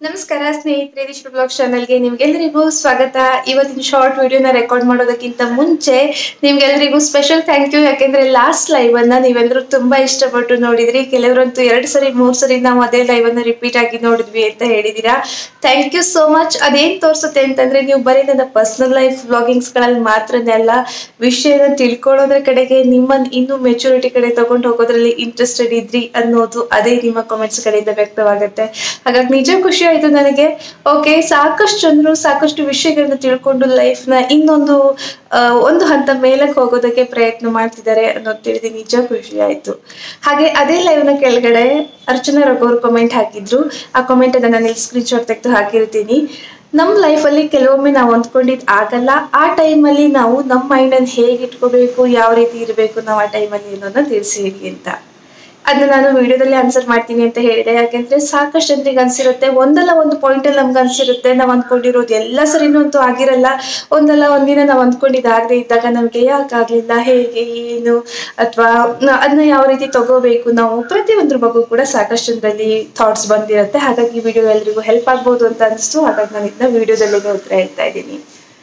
ನಮಸ್ಕಾರ ಸ್ನೇಹಿತರೆ, ದಿಶಾ ಬ್ಲಾಗ್ ಚಾನಲ್ಗೆ ನಿಮ್ಗೆಲ್ಲರಿಗೂ ಸ್ವಾಗತ. ಇವತ್ತಿನ ಶಾರ್ಟ್ ವಿಡಿಯೋನ ರೆಕಾರ್ಡ್ ಮಾಡೋದಕ್ಕಿಂತ ಮುಂಚೆ ನಿಮ್ಗೆಲ್ಲರಿಗೂ ಸ್ಪೆಷಲ್ ಥ್ಯಾಂಕ್ ಯು. ಯಾಕೆಂದ್ರೆ ಲಾಸ್ಟ್ ಲೈವ್ ಅನ್ನ ನೀವೆಲ್ಲರೂ ತುಂಬಾ ಇಷ್ಟಪಟ್ಟು ನೋಡಿದ್ರಿ. ಕೆಲವರಂತೂ 2 ಸರಿ 3 ಸರಿ ನಾವು ಅದೇ ಲೈವ್ ಅನ್ನ ರಿಪೀಟ್ ಆಗಿ ನೋಡಿದ್ವಿ ಅಂತ ಹೇಳಿದೀರಾ. Thank you so much. ಅದೇನ್ ತೋರಿಸುತ್ತೆ ಅಂತಂದ್ರೆ, ನೀವು ಬರೀ ನನ್ನ ಪರ್ಸನಲ್ ಲೈಫ್ ವ್ಲಾಗಿಂಗ್ಸ್ ಗಳಲ್ಲಿ ಮಾತ್ರನೇ ಅಲ್ಲ, ವಿಷಯನ ತಿಳ್ಕೊಳ್ಳೋದ್ರ ಕಡೆಗೆ, ನಿಮ್ಮನ್ನ ಇನ್ನೂ ಮೆಚುರಿಟಿ ಕಡೆ ತಗೊಂಡು ಹೋಗೋದ್ರಲ್ಲಿ ಇಂಟ್ರೆಸ್ಟೆಡ್ ಇದ್ರಿ ಅನ್ನೋದು ಅದೇ ನಿಮ್ಮ ಕಾಮೆಂಟ್ಸ್ ಕಡೆಯಿಂದ ವ್ಯಕ್ತವಾಗುತ್ತೆ. ಹಾಗಾಗಿ ನಿಜ ಖುಷಿ ಆಯ್ತು ನನಗೆ. ಓಕೆ, ಸಾಕಷ್ಟು ಜನರು ಸಾಕಷ್ಟು ವಿಷಯಗಳನ್ನ ತಿಳ್ಕೊಂಡು ಲೈಫ್ ನ ಇನ್ನೊಂದು ಒಂದು ಹಂತ ಮೇಲಕ್ಕೆ ಹೋಗೋದಕ್ಕೆ ಪ್ರಯತ್ನ ಮಾಡ್ತಿದ್ದಾರೆ ಅನ್ನೋದು ತಿಳಿದು ನಿಜ ಖುಷಿ ಆಯ್ತು. ಹಾಗೆ ಅದೇ ಲೈವ್ ನ ಕೆಳಗಡೆ ಅರ್ಚನಾ ರಘು ಅವರು ಕಮೆಂಟ್ ಹಾಕಿದ್ರು. ಆ ಕಮೆಂಟ್ ಅನ್ನ ನಾನು ಸ್ಕ್ರೀನ್ ಶಾಟ್ ತೆಗೆದು ಹಾಕಿರ್ತೀನಿ. ನಮ್ಮ ಲೈಫಲ್ಲಿ ಕೆಲವೊಮ್ಮೆ ನಾವು ಅಂದ್ಕೊಂಡಿದ್ದು ಆಗಲ್ಲ. ಆ ಟೈಮಲ್ಲಿ ನಾವು ನಮ್ಮ ಮೈಂಡನ್ನು ಹೇಗೆ ಇಟ್ಕೋಬೇಕು, ಯಾವ ರೀತಿ ಇರಬೇಕು ನಾವು ಆ ಟೈಮಲ್ಲಿ ಅನ್ನೋದನ್ನ ತಿಳಿಸಿ ಹೇಳಿ ಅಂತ ಅದನ್ನ ನಾನು ವಿಡಿಯೋದಲ್ಲಿ ಆನ್ಸರ್ ಮಾಡ್ತೀನಿ ಅಂತ ಹೇಳಿದೆ. ಯಾಕೆಂದ್ರೆ ಸಾಕಷ್ಟು ಜನರಿಗೆ ಅನ್ಸಿರುತ್ತೆ, ಒಂದಲ್ಲ ಒಂದು ಪಾಯಿಂಟ್ ಅಲ್ಲಿ ನಮ್ಗೆ ಅನ್ಸಿರುತ್ತೆ ನಾವು ಅಂದ್ಕೊಂಡಿರೋದು ಎಲ್ಲ ಸರಿನೂ ಅಂತೂ ಆಗಿರಲ್ಲ. ಒಂದಲ್ಲ ಒಂದಿನ ನಾವು ಅಂದ್ಕೊಂಡಿದ್ದಾಗದೆ ಇದ್ದಾಗ ನಮ್ಗೆ ಯಾಕಾಗ್ಲಿಲ್ಲ, ಹೇಗೆ, ಏನು, ಅಥವಾ ಅದನ್ನ ಯಾವ ರೀತಿ ತಗೋಬೇಕು, ನಾವು ಪ್ರತಿಯೊಂದ್ರ ಬಗ್ಗೆ ಕೂಡ ಸಾಕಷ್ಟು ಜನರಲ್ಲಿ ಥಾಟ್ಸ್ ಬಂದಿರುತ್ತೆ. ಹಾಗಾಗಿ ಈ ವಿಡಿಯೋ ಎಲ್ರಿಗೂ ಹೆಲ್ಪ್ ಆಗ್ಬೋದು ಅಂತ ಅನಿಸ್ತು. ಹಾಗಾಗಿ ನಾನು ಇದನ್ನ ವಿಡಿಯೋದಲ್ಲಿ ಉತ್ತರ ಹೇಳ್ತಾ ಇದ್ದೀನಿ.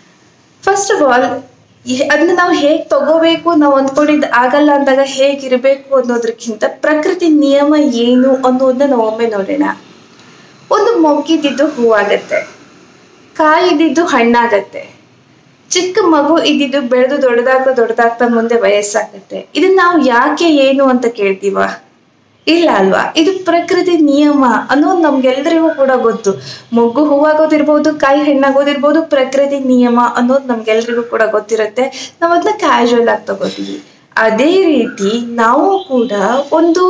ಫಸ್ಟ್ ಆಫ್ ಆಲ್, ಅದನ್ನ ನಾವು ಹೇಗ್ ತಗೋಬೇಕು, ನಾವು ಅಂದ್ಕೊಂಡಿದ್ದು ಆಗಲ್ಲ ಅಂದಾಗ ಹೇಗಿರ್ಬೇಕು ಅನ್ನೋದಕ್ಕಿಂತ ಪ್ರಕೃತಿ ನಿಯಮ ಏನು ಅನ್ನೋದನ್ನ ನಾವು ಒಮ್ಮೆ ನೋಡೋಣ. ಒಂದು ಮೊಗ್ಗಿದ್ದು ಹೂವಾಗತ್ತೆ, ಕಾಯಿ ಇದ್ದಿದ್ದು ಹಣ್ಣಾಗತ್ತೆ, ಚಿಕ್ಕ ಮಗು ಇದ್ದಿದ್ದು ಬೆಳೆದು ದೊಡ್ಡದಾಗ್ತಾ ಮುಂದೆ ವಯಸ್ಸಾಗತ್ತೆ. ಇದನ್ನ ನಾವು ಯಾಕೆ ಏನು ಅಂತ ಕೇಳ್ತೀವ? ಇಲ್ಲ ಅಲ್ವಾ? ಇದು ಪ್ರಕೃತಿ ನಿಯಮ ಅನ್ನೋದು ನಮ್ಗೆಲ್ರಿಗೂ ಕೂಡ ಗೊತ್ತು. ಮೊಗ್ಗು ಹೂವಾಗೋದಿರ್ಬೋದು, ಕಾಯಿ ಹಣ್ಣಾಗೋದಿರ್ಬೋದು, ಪ್ರಕೃತಿ ನಿಯಮ ಅನ್ನೋದು ನಮ್ಗೆಲ್ರಿಗೂ ಕೂಡ ಗೊತ್ತಿರುತ್ತೆ. ನಾವು ಅದನ್ನ ಕ್ಯಾಶುವಲ್ ಆಗಿ ತಗೋತೀವಿ. ಅದೇ ರೀತಿ ನಾವು ಕೂಡ ಒಂದು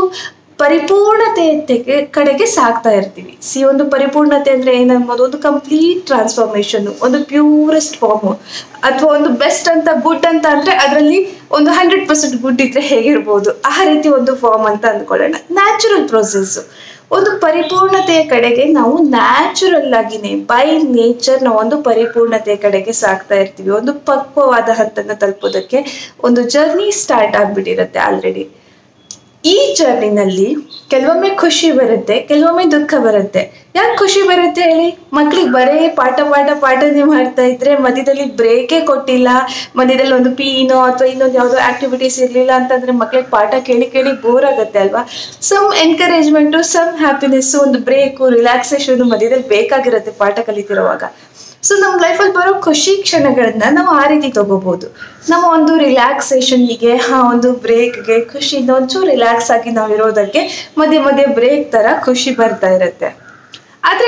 ಪರಿಪೂರ್ಣತೆ ಕಡೆಗೆ ಸಾಕ್ತಾ ಇರ್ತೀವಿ. ಒಂದು ಪರಿಪೂರ್ಣತೆ ಅಂದ್ರೆ ಏನನ್ಬೋದು, ಒಂದು ಕಂಪ್ಲೀಟ್ ಟ್ರಾನ್ಸ್ಫಾರ್ಮೇಶನ್, ಒಂದು ಪ್ಯೂರೆಸ್ಟ್ ಫಾರ್ಮ್, ಅಥವಾ ಒಂದು ಬೆಸ್ಟ್ ಅಂತ ಗುಡ್ ಅಂತ ಅಂದ್ರೆ ಅದರಲ್ಲಿ ಒಂದು 100% ಗುಡ್ ಇದ್ರೆ ಹೇಗಿರ್ಬೋದು, ಆ ರೀತಿ ಒಂದು ಫಾರ್ಮ್ ಅಂತ ಅಂದ್ಕೊಳ್ಳೋಣ. Natural process. ಒಂದು ಪರಿಪೂರ್ಣತೆಯ ಕಡೆಗೆ ನಾವು ನ್ಯಾಚುರಲ್ ಆಗಿನೇ ಬೈ ನೇಚರ್ ನಾವು ಒಂದು ಪರಿಪೂರ್ಣತೆಯ ಕಡೆಗೆ ಸಾಕ್ತಾ ಇರ್ತೀವಿ. ಒಂದು ಪಕ್ವವಾದ ಹಂತನ ತಲುಪೋದಕ್ಕೆ ಒಂದು ಜರ್ನಿ ಸ್ಟಾರ್ಟ್ ಆಗ್ಬಿಟ್ಟಿರುತ್ತೆ ಆಲ್ರೆಡಿ. ಈ ಜರ್ನಿನಲ್ಲಿ ಕೆಲವೊಮ್ಮೆ ಖುಷಿ ಬರುತ್ತೆ, ಕೆಲವೊಮ್ಮೆ ದುಃಖ ಬರುತ್ತೆ. ಯಾಕೆ ಖುಷಿ ಬರುತ್ತೆ ಹೇಳಿ? ಮಕ್ಳಿಗೆ ಬರೇ ಪಾಠನೇ ಮಾಡ್ತಾ ಇದ್ರೆ ಮಧ್ಯದಲ್ಲಿ ಬ್ರೇಕೇ ಕೊಟ್ಟಿಲ್ಲ, ಮಧ್ಯದಲ್ಲಿ ಒಂದು ಪೀನೋ ಅಥವಾ ಇನ್ನೊಂದು ಯಾವುದೋ ಆಕ್ಟಿವಿಟೀಸ್ ಇರಲಿಲ್ಲ ಅಂತಂದ್ರೆ ಮಕ್ಳಿಗೆ ಪಾಠ ಕೇಳಿ ಬೋರ್ ಆಗುತ್ತೆ ಅಲ್ವಾ? ಸಮ್ ಎನ್ಕರೇಜ್ಮೆಂಟು, ಸಮ್ ಹ್ಯಾಪಿನೆಸ್, ಒಂದು ಬ್ರೇಕು, ರಿಲ್ಯಾಕ್ಸೇಷನ್ ಮಧ್ಯದಲ್ಲಿ ಬೇಕಾಗಿರುತ್ತೆ ಪಾಠ ಕಲಿತಿರುವಾಗ. ಸೊ ನಮ್ಮ ಲೈಫಲ್ಲಿ ಬರೋ ಖುಷಿ ಕ್ಷಣಗಳನ್ನ ನಾವು ಆ ರೀತಿ ತಗೋಬಹುದು. ನಾವು ಒಂದು ರಿಲ್ಯಾಕ್ಸೇಷನ್ಗೆ, ಒಂದು ಬ್ರೇಕ್ಗೆ, ಖುಷಿಯಿಂದ ಒಂಚೂರು ರಿಲ್ಯಾಕ್ಸ್ ಆಗಿ ನಾವು ಇರೋದಕ್ಕೆ ಮಧ್ಯೆ ಬ್ರೇಕ್ ತರ ಖುಷಿ ಬರ್ತಾ ಇರುತ್ತೆ. ಆದ್ರೆ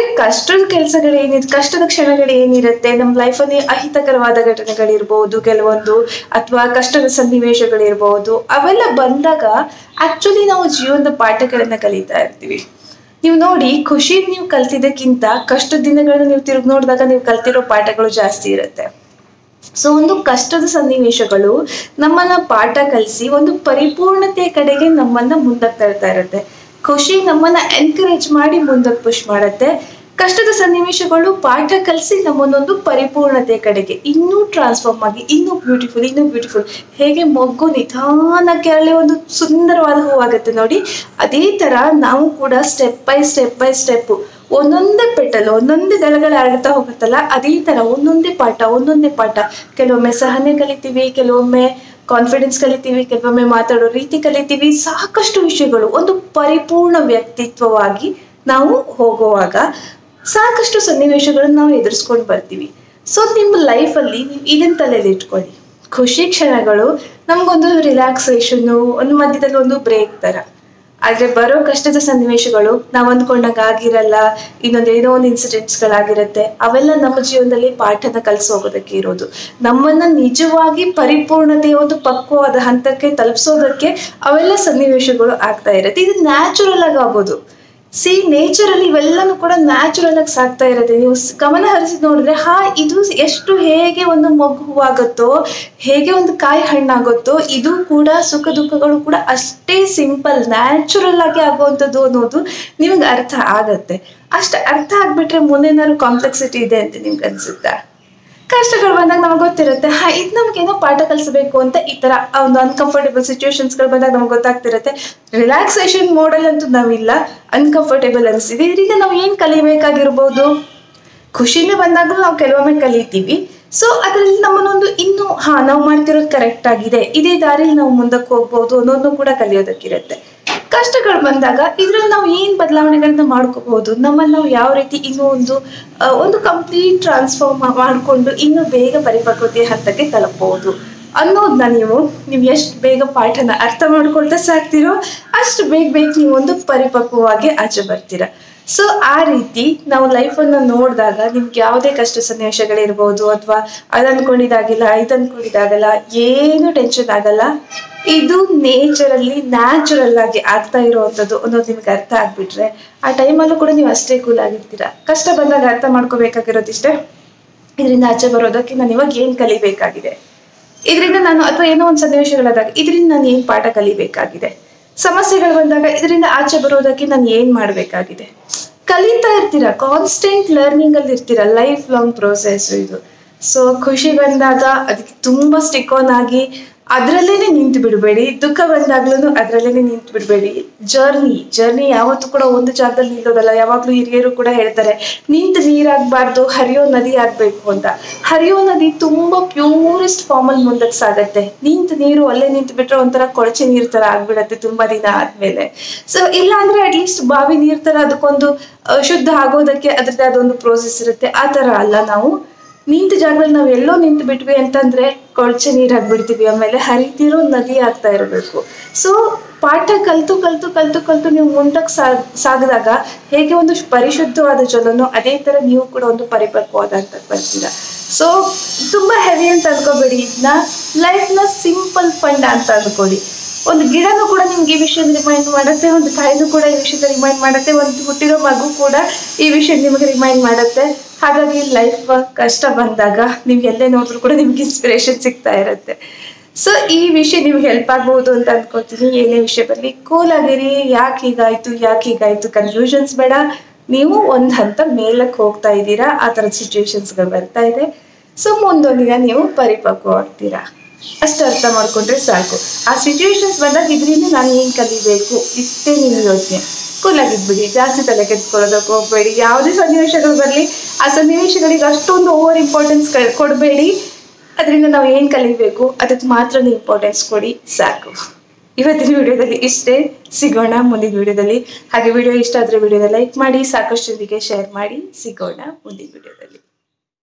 ಕಷ್ಟದ ಕ್ಷಣಗಳು ಏನಿರುತ್ತೆ ನಮ್ಮ ಲೈಫಲ್ಲಿ, ಅಹಿತಕರವಾದ ಘಟನೆಗಳಿರ್ಬಹುದು ಕೆಲವೊಂದು, ಅಥವಾ ಕಷ್ಟದ ಸನ್ನಿವೇಶಗಳಿರ್ಬಹುದು, ಅವೆಲ್ಲ ಬಂದಾಗ ಆಕ್ಚುಲಿ ನಾವು ಜೀವನದ ಪಾಠಗಳನ್ನ ಕಲಿತಾ ಇರ್ತೀವಿ. ನೀವು ನೋಡಿ, ಖುಷಿ ನೀವು ಕಲ್ತಿದ್ದಕ್ಕಿಂತ ಕಷ್ಟದ ದಿನಗಳನ್ನ ನೀವು ತಿರುಗಿ ನೋಡಿದಾಗ ನೀವು ಕಲ್ತಿರೋ ಪಾಠಗಳು ಜಾಸ್ತಿ ಇರುತ್ತೆ. ಸೊ ಒಂದು ಕಷ್ಟದ ಸನ್ನಿವೇಶಗಳು ನಮ್ಮನ್ನ ಪಾಠ ಕಲಿಸಿ ಒಂದು ಪರಿಪೂರ್ಣತೆಯ ಕಡೆಗೆ ನಮ್ಮನ್ನ ಮುಂದಕ್ಕೆ ತಳ್ತಾ ಇರುತ್ತೆ. ಖುಷಿ ನಮ್ಮನ್ನ ಎನ್ಕರೇಜ್ ಮಾಡಿ ಮುಂದಕ್ಕೆ ಪುಷ್ ಮಾಡುತ್ತೆ. ಕಷ್ಟದ ಸನ್ನಿವೇಶಗಳು ಪಾಠ ಕಲಿಸಿ ನಮ್ಮನ್ನೊಂದು ಪರಿಪೂರ್ಣತೆಯ ಕಡೆಗೆ ಇನ್ನೂ ಟ್ರಾನ್ಸ್ಫಾರ್ಮ್ ಆಗಿ ಇನ್ನೂ ಬ್ಯೂಟಿಫುಲ್. ಹೇಗೆ ಮೊಗ್ಗು ನಿಧಾನಕ್ಕೆ ಅಲ್ಲೇ ಒಂದು ಸುಂದರವಾದ ಹೂವಾಗುತ್ತೆ ನೋಡಿ, ಅದೇ ತರ ನಾವು ಕೂಡ ಸ್ಟೆಪ್ ಬೈ ಸ್ಟೆಪ್ ಒಂದೊಂದೇ ಪೆಟಲ್, ಒಂದೊಂದೇ ದಳಗಳು ಆಡ್ತಾ ಹೋಗುತ್ತಲ್ಲ, ಅದೇ ತರ ಒಂದೊಂದೇ ಪಾಠ. ಕೆಲವೊಮ್ಮೆ ಸಹನೆ ಕಲಿತೀವಿ, ಕೆಲವೊಮ್ಮೆ ಕಾನ್ಫಿಡೆನ್ಸ್ ಕಲಿತೀವಿ, ಕೆಲವೊಮ್ಮೆ ಮಾತಾಡೋ ರೀತಿ ಕಲಿತೀವಿ. ಸಾಕಷ್ಟು ವಿಷಯಗಳು ಒಂದು ಪರಿಪೂರ್ಣ ವ್ಯಕ್ತಿತ್ವವಾಗಿ ನಾವು ಹೋಗುವಾಗ ಸಾಕಷ್ಟು ಸನ್ನಿವೇಶಗಳನ್ನು ನಾವು ಎದುರಿಸ್ಕೊಂಡು ಬರ್ತೀವಿ. ಸೊ ನಿಮ್ಮ ಲೈಫಲ್ಲಿ ನೀವು ಇದನ್ನ ತಲೆಯಲ್ಲಿ ಇಟ್ಕೊಳ್ಳಿ. ಖುಷಿ ಕ್ಷಣಗಳು ನಮ್ಗೊಂದು ರಿಲ್ಯಾಕ್ಸೇಷನ್ನು, ಒಂದು ಮಧ್ಯದಲ್ಲಿ ಒಂದು ಬ್ರೇಕ್ ತರ. ಆದ್ರೆ ಬರೋ ಕಷ್ಟದ ಸನ್ನಿವೇಶಗಳು ನಾವು ಅಂದ್ಕೊಂಡಾಗ ಆಗಿರಲ್ಲ, ಏನೋ ಒಂದು ಇನ್ಸಿಡೆಂಟ್ಸ್ಗಳಾಗಿರುತ್ತೆ. ಅವೆಲ್ಲ ನಮ್ಮ ಜೀವನದಲ್ಲಿ ಪಾಠನ ಕಲಿಸೋಗೋದಕ್ಕೆ ಇರೋದು. ನಮ್ಮನ್ನ ನಿಜವಾಗಿ ಪರಿಪೂರ್ಣತೆಯ ಒಂದು ಪಕ್ವವಾದ ಹಂತಕ್ಕೆ ತಲುಪಿಸೋದಕ್ಕೆ ಅವೆಲ್ಲ ಸನ್ನಿವೇಶಗಳು ಆಗ್ತಾ ಇರುತ್ತೆ. ಇದು ನ್ಯಾಚುರಲ್ ಆಗಿ ಆಗೋದು. ನೇಚರಲ್ಲಿ ಇವೆಲ್ಲನೂ ಕೂಡ ನ್ಯಾಚುರಲ್ ಆಗಿ ಸಾಕ್ತಾ ಇರುತ್ತೆ. ನೀವು ಗಮನ ಹರಿಸಿ ನೋಡಿದ್ರೆ, ಇದು ಎಷ್ಟು ಹೇಗೆ ಒಂದು ಮಗು ಹೂವಾಗುತ್ತೋ, ಹೇಗೆ ಒಂದು ಕಾಯಿ ಹಣ್ಣಾಗುತ್ತೋ, ಇದು ಕೂಡ ಸುಖ ದುಃಖಗಳು ಕೂಡ ಅಷ್ಟೇ ಸಿಂಪಲ್, ನ್ಯಾಚುರಲ್ ಆಗಿ ಆಗುವಂಥದ್ದು ಅನ್ನೋದು ನಿಮ್ಗೆ ಅರ್ಥ ಆಗತ್ತೆ. ಅಷ್ಟು ಅರ್ಥ ಆಗ್ಬಿಟ್ರೆ ಮುಂದೇನಾದ್ರು ಕಾಂಪ್ಲೆಕ್ಸಿಟಿ ಇದೆ ಅಂತ ನಿಮ್ಗೆ ಅನ್ಸುತ್ತಾ? ಕಷ್ಟಗಳು ಬಂದಾಗ ನಮ್ಗೆ ಗೊತ್ತಿರುತ್ತೆ, ಇದು ನಮ್ಗೇನೋ ಪಾಠ ಕಲಿಸಬೇಕು ಅಂತ ಈ ತರ ಒಂದು ಅನ್ಕಂಫರ್ಟೇಬಲ್ ಸಿಚುವೇಶನ್ಸ್ಗಳು ಬಂದಾಗ ನಮ್ಗೆ ಗೊತ್ತಾಗ್ತಿರುತ್ತೆ. ರಿಲ್ಯಾಕ್ಸೇಷನ್ ಮೋಡಲ್ಲಂತೂ ನಾವಿಲ್ಲ, ಅನ್ಕಂಫರ್ಟೇಬಲ್ ಅನಿಸ್ತಿದೆ. ಇದರಿಂದ ನಾವು ಏನ್ ಕಲಿಬೇಕಾಗಿರ್ಬೋದು? ಖುಷಿನೇ ಬಂದಾಗಲೂ ನಾವು ಕೆಲವೊಮ್ಮೆ ಕಲಿತೀವಿ. ಸೊ ಅದರಲ್ಲಿ ನಮ್ಮನ್ನೊಂದು ಇನ್ನು ನಾವು ಮಾಡ್ತಿರೋದು ಕರೆಕ್ಟ್ ಆಗಿದೆ, ಇದೇ ದಾರಿಲಿ ನಾವು ಮುಂದಕ್ಕೆ ಹೋಗ್ಬೋದು ಅನ್ನೋದನ್ನು ಕೂಡ ಕಲಿಯೋದಕ್ಕಿರುತ್ತೆ. ಕಷ್ಟಗಳು ಬಂದಾಗ ಇದ್ರಲ್ಲಿ ನಾವು ಏನ್ ಬದಲಾವಣೆಗಳನ್ನ ಮಾಡ್ಕೋಬಹುದು, ನಮ್ಮನ್ನು ನಾವು ಯಾವ ರೀತಿ ಇನ್ನೂ ಒಂದು ಕಂಪ್ಲೀಟ್ ಟ್ರಾನ್ಸ್ಫಾರ್ಮ್ ಮಾಡಿಕೊಂಡು ಇನ್ನೂ ಬೇಗ ಪರಿಪಕ್ವತೆಯ ಹಂತಕ್ಕೆ ತಲುಪಬಹುದು ಅನ್ನೋದನ್ನ ನೀವು ಎಷ್ಟು ಬೇಗ ಪಾಠನ ಅರ್ಥ ಮಾಡ್ಕೊಳ್ತಾ ಸಾಕ್ತಿರೋ ಅಷ್ಟು ಬೇಗ ನೀವು ಒಂದು ಪರಿಪಕ್ವವಾಗಿ ಆಚೆ ಬರ್ತೀರಾ. ಸೊ ಆ ರೀತಿ ನಾವು ಲೈಫನ್ನು ನೋಡಿದಾಗ ನಿಮ್ಗೆ ಯಾವುದೇ ಕಷ್ಟ ಸನ್ನಿವೇಶಗಳಿರ್ಬೋದು, ಅಥವಾ ಅದನ್ಕೊಂಡಿದ್ದಾಗಿಲ್ಲ ಇದನ್ಕೊಂಡಿದ್ದಾಗಲ್ಲ, ಏನು ಟೆನ್ಷನ್ ಆಗಲ್ಲ. ಇದು ನ್ಯಾಚುರಲ್ ಆಗಿ ಆಗ್ತಾ ಇರೋವಂಥದ್ದು ಅನ್ನೋದು ನಿಮ್ಗೆ ಅರ್ಥ ಆಗ್ಬಿಟ್ರೆ ಆ ಟೈಮಲ್ಲೂ ಕೂಡ ನೀವು ಅಷ್ಟೇ ಕೂಲ್ ಆಗಿರ್ತೀರಾ. ಕಷ್ಟ ಬಂದಾಗ ಅರ್ಥ ಮಾಡ್ಕೋಬೇಕಾಗಿರೋದಿಷ್ಟೇ, ಇದರಿಂದ ಆಚೆ ಬರೋದಕ್ಕೆ ನಾನು ಇವಾಗ ಏನ್ ಕಲಿಬೇಕಾಗಿದೆ, ಇದರಿಂದ ನಾನು ಅಥವಾ ಏನೋ ಒಂದು ಸನ್ನಿವೇಶಗಳಾದಾಗ ಇದರಿಂದ ನಾನು ಏನ್ ಪಾಠ ಕಲಿಬೇಕಾಗಿದೆ, ಸಮಸ್ಯೆಗಳು ಬಂದಾಗ ಇದರಿಂದ ಆಚೆ ಬರೋದಕ್ಕೆ ನಾನು ಏನ್ ಮಾಡ್ಬೇಕಾಗಿದೆ. ಕಲಿತಾ ಇರ್ತೀರಾ, ಕಾನ್ಸ್ಟೆಂಟ್ ಲರ್ನಿಂಗ್ ಅಲ್ಲಿ ಇರ್ತೀರಾ, ಲೈಫ್ ಲಾಂಗ್ ಪ್ರೋಸೆಸ್ ಇದು. ಸೊ ಖುಷಿ ಬಂದಾಗ ಅದಕ್ಕೆ ತುಂಬಾ ಸ್ಟಿಕ್ ಆನ್ ಆಗಿ ಅದ್ರಲ್ಲೇನೆ ನಿಂತು ಬಿಡಬೇಡಿ, ದುಃಖ ಬಂದಾಗ್ಲೂ ಅದ್ರಲ್ಲೇನೆ ನಿಂತು ಬಿಡಬೇಡಿ. ಜರ್ನಿ ಯಾವತ್ತೂ ಕೂಡ ಒಂದು ಜಾಗದಲ್ಲಿ ನಿಲ್ಲೋದಲ್ಲ. ಯಾವಾಗ್ಲೂ ಹಿರಿಯರು ಕೂಡ ಹೇಳ್ತಾರೆ, ನಿಂತು ನೀರಾಗಬಾರ್ದು, ಹರಿಯೋ ನದಿ ಆಗ್ಬೇಕು ಅಂತ. ಹರಿಯೋ ನದಿ ತುಂಬಾ ಪ್ಯೂರೆಸ್ಟ್ ಫಾರ್ಮ್ ಅಲ್ಲಿ ಮುಂದಕ್ಕೆ ಸಾಗತ್ತೆ. ನಿಂತು ನೀರು ಅಲ್ಲೇ ನಿಂತು ಬಿಟ್ರೆ ಒಂಥರ ಕೊಳಚೆ ನೀರ್ ತರ ಆಗ್ಬಿಡತ್ತೆ ತುಂಬಾ ದಿನ ಆದ್ಮೇಲೆ. ಸೊ ಇಲ್ಲ ಅಂದ್ರೆ ಅಟ್ಲೀಸ್ಟ್ ಬಾವಿ ನೀರ್ ತರ ಅದಕ್ಕೊಂದು ಶುದ್ಧ ಆಗೋದಕ್ಕೆ ಅದ್ರದ್ದೇ ಅದೊಂದು ಪ್ರೋಸೆಸ್ ಇರುತ್ತೆ. ಆ ತರ ಅಲ್ಲ, ನಾವು ನಿಂತ ಜಾಗದಲ್ಲಿ ನಾವು ಎಲ್ಲೋ ನಿಂತು ಬಿಟ್ವಿ ಅಂತಂದ್ರೆ ಕೊಳಚೆ ನೀರಾಗ್ಬಿಡ್ತೀವಿ, ಆಮೇಲೆ ಹರಿತಿರೋ ನದಿ ಆಗ್ತಾ ಇರಬೇಕು. ಸೊ ಪಾಠ ಕಲ್ತು ನೀವು ಮುಂದಕ್ಕೆ ಸಾಗಿದಾಗ ಹೇಗೆ ಒಂದು ಪರಿಶುದ್ಧವಾದ ಜಲನೋ ಅದೇ ತರ ನೀವು ಕೂಡ ಒಂದು ಪರಿಪಕ್ವವಾದ ಅಂತ ಬರ್ತೀರಾ. ಸೊ ತುಂಬಾ ಹೆವಿ ಅಂತ ಅನ್ಕೋಬೇಡಿ, ಇದನ್ನ ಲೈಫ್ನ ಸಿಂಪಲ್ ಫಂಡ್ ಅಂತ ಅನ್ಕೊಳ್ಳಿ. ಒಂದು ಗಿಡನೂ ಕೂಡ ನಿಮ್ಗೆ ಈ ವಿಷಯ ರಿಮೈಂಡ್ ಮಾಡುತ್ತೆ, ಒಂದು ಕಾಯಿನೂ ಕೂಡ ಈ ವಿಷಯದ ರಿಮೈಂಡ್ ಮಾಡುತ್ತೆ, ಒಂದು ಹುಟ್ಟಿರೋ ಮಗು ಕೂಡ ಈ ವಿಷಯ ನಿಮಗೆ ರಿಮೈಂಡ್ ಮಾಡುತ್ತೆ. ಹಾಗಾಗಿ ಲೈಫ್ ಕಷ್ಟ ಬಂದಾಗ ನೀವು ಎಲ್ಲೇ ನೋಡಿದ್ರು ಕೂಡ ನಿಮ್ಗೆ ಇನ್ಸ್ಪಿರೇಷನ್ ಸಿಗ್ತಾ ಇರುತ್ತೆ. ಸೊ ಈ ವಿಷಯ ನಿಮ್ಗೆ ಹೆಲ್ಪ್ ಆಗ್ಬಹುದು ಅಂತ ಅನ್ಕೋತೀನಿ. ಏನೇ ವಿಷಯ ಬರಲಿ ಕೂಲ್ ಆಗಿರಿ. ಯಾಕೆ ಹೀಗಾಯ್ತು ಕನ್ಫ್ಯೂಷನ್ಸ್ ಬೇಡ. ನೀವು ಒಂದ್ ಹಂತ ಮೇಲಕ್ಕೆ ಹೋಗ್ತಾ ಇದ್ದೀರಾ, ಆ ಥರದ ಸಿಚುವೇಶನ್ಸ್ಗಳು ಬರ್ತಾ ಇದೆ. ಸೊ ಮುಂದೊಂದಿನ ನೀವು ಪರಿಪಕ್ವವಾಗ್ತೀರಾ, ಅಷ್ಟು ಅರ್ಥ ಮಾಡ್ಕೊಂಡ್ರೆ ಸಾಕು. ಆ ಸಿಚುವೇಶನ್ಸ್ ಬಂದಾಗ ಇದರಿಂದ ನಾನು ಏನ್ ಕಲಿಬೇಕು, ಇಷ್ಟೇ ನೀವು ಯೋಚನೆ. ಕೂಲಾಗಿದ್ಬಿಡಿ, ಜಾಸ್ತಿ ತಲೆ ಕೆಡಿಸ್ಕೊಳ್ಳೋದಕ್ಕೆ ಹೋಗ್ಬೇಡಿ. ಯಾವುದೇ ಸನ್ನಿವೇಶಗಳು ಬರಲಿ ಆ ಸನ್ನಿವೇಶಗಳಿಗೆ ಅಷ್ಟೊಂದು ಓವರ್ ಇಂಪಾರ್ಟೆನ್ಸ್ ಕೊಡಬೇಡಿ. ಅದರಿಂದ ನಾವು ಏನ್ ಕಲಿಬೇಕು ಅದಕ್ಕೆ ಮಾತ್ರ ಇಂಪಾರ್ಟೆನ್ಸ್ ಕೊಡಿ, ಸಾಕು. ಇವತ್ತಿನ ವಿಡಿಯೋದಲ್ಲಿ ಇಷ್ಟೇ. ಸಿಗೋಣ ಮುಂದಿನ ವಿಡಿಯೋದಲ್ಲಿ. ಹಾಗೆ ವಿಡಿಯೋ ಇಷ್ಟ ಆದ್ರೆ ವಿಡಿಯೋನ ಲೈಕ್ ಮಾಡಿ, ಸಾಕಷ್ಟು ಜನರಿಗೆ ಶೇರ್ ಮಾಡಿ. ಸಿಗೋಣ ಮುಂದಿನ ವಿಡಿಯೋದಲ್ಲಿ.